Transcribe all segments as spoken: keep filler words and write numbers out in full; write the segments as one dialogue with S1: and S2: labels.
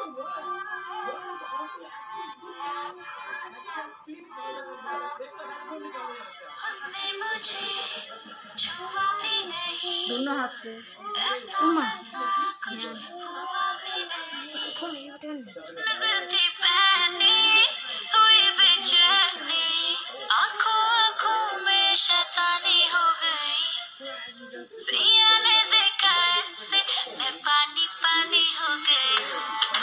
S1: उसने मुझे छुआ भी नहीं,
S2: दोनों हाथ से
S1: ऐसा वैसा कुछ हुआ भी नहीं, नजर थी पहनी हुई बेचैनी, आंखों आंखों में शैतानी हो गई, सैया ने देखा ऐसे मैं पानी पानी हो गई,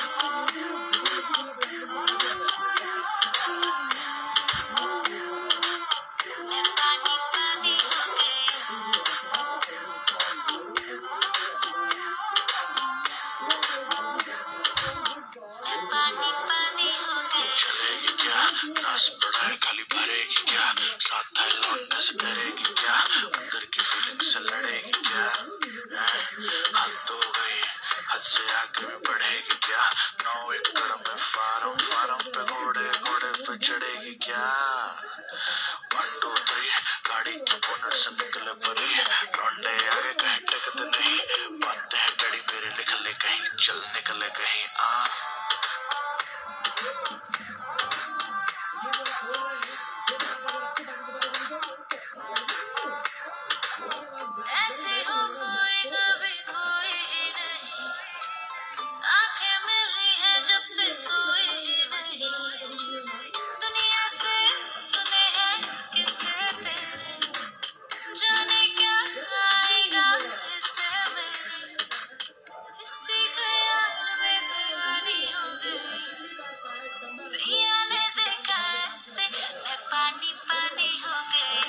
S1: मैं पानी पानी हो गई, मैं पानी पानी हो गई।
S3: चलेगी क्या ग्लास बड़ा है खाली भरेगी क्या, साथ था लौटने से डरेगी क्या, अंदर की फीलिंग से लड़ेगी क्या, हद तो हो गई हद से आगे भी बढ़ेगी क्या, नौ एकड़ में फार्म फार्म पे घोड़े घोड़े पे चढ़ेगी क्या, वन टू थ्री गाड़ी के बोनट से निकले परी, लौंडे आगे कहीं टिकते नहीं, बातें हैं डड़ी मेरे लिख ले कहीं चल निकले कहीं आ।
S1: ऐसे हो कोई कभी कोई ही नहीं, आंखें मिली है जब से सोई ही नहीं, दुनिया से सुने हैं किस्से तेरे, जाने क्या आएगा इससे मेरे, इसी ख्याल में दीवानी हो गई, सैया ने देखा ऐसे मैं पानी पानी हो गई,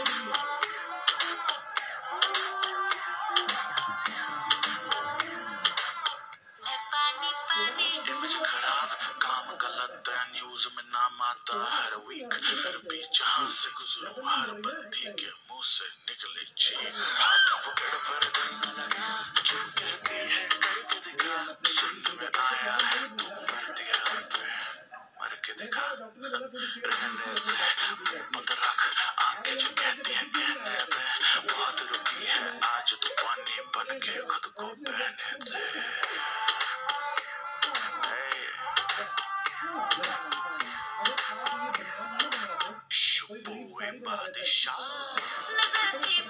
S1: मैं पानी पानी हो
S3: इमेज खराब काम गलत है न्यूज में नाम आता हर वीक, फिर भी जहां से गुजरूं हर बंदी के मुंह से निकले चीख, हाथ पकड़ पर दिल न लगा जो कहती है करके दिखा, सुनने में आया है तू मरती है हम पे मर के दिखा, रहने दे मुंह बंद रख आंखें जो कहती है कहने दे, बहुत रुकी है आज तो पानी बन के खुद को बहने दे। शुबोए बादशाह
S1: नजर थी